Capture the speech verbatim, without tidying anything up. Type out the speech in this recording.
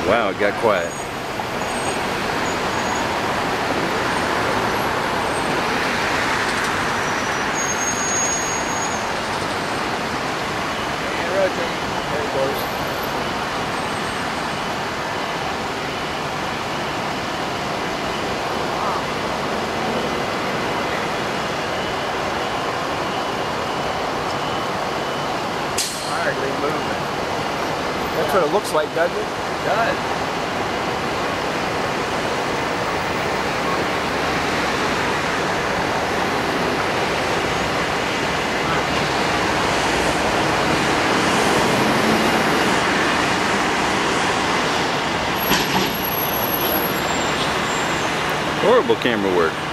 Wow, it got quiet. There it goes. Hardly moving. That's what it looks like, doesn't it? It does. Horrible camera work.